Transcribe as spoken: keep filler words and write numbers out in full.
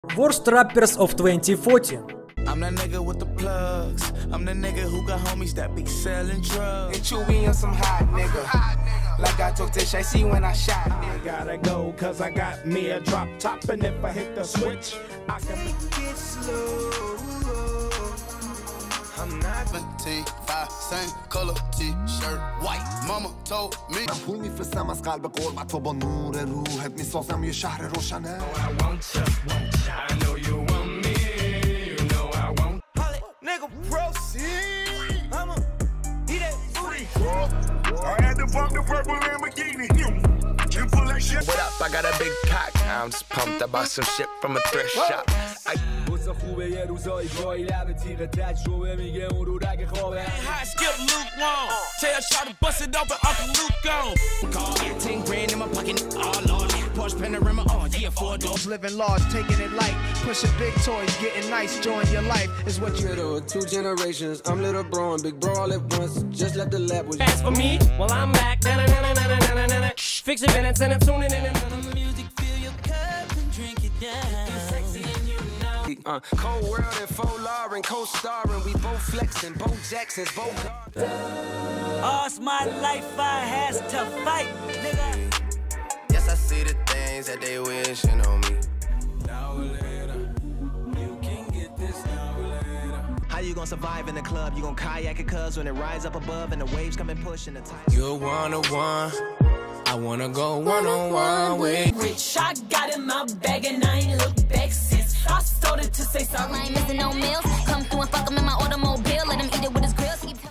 Worst rappers of twenty fourteen. I'm the nigga with the plugs. I'm the nigga who got homies that be selling drugs. And Chewy on some hot nigga. Like I took to Shay C when I shot. I gotta go cause I got me a drop top. And if I hit the switch, I can make it slow. I'm not five, same color t-shirt, white. Mama told me من پول میفرستم از قلب قربت تو با نور روحت میسازم یه شهر روشنه. I want you, I know you want me, you know I want. Nigga, proceed. I'ma eat that booty. I had to bump the purple Lamborghini. You pull that shit. What up? I got a big cock. I'm just pumped. I bought some shit from a thrift shop. I خوبه یه روزایی گاهی لب تیغ تجربه میگه اون رو رگ خوابه. High skip Luke Wong. Tell Shaw to bust it open, Uncle Luke gone. Call ten grand in my pocket, all Lord. Porsche Panorama, oh yeah, four doors. Living large, taking it light, pushing big toys, getting nice, join your life is what you middle of two generations. I'm little bro and big bro all at once. Just left the lab with. As for me, well I'm back. Na na na na na na na na. Fix it, minutes and I'm tuning in. Music, fill your cup and drink it down. Uh, Cold World and Folar and co-starring, we both flexing, both Jacksons, both. All's my life I has to fight, nigga. Yes, I see the things that they wishing on me. Now or later, you can get this now or later. How you gonna survive in the club? You gonna kayak it cuz when it rise up above and the waves come and push in the tide. You're one-on-one. I wanna go one-on-one with. Rich, I got in my bag and I ain't look back since I started to say sorry. I ain't missing no meals. Come through and fuck him in my automobile. Let him eat it with his grills. Keep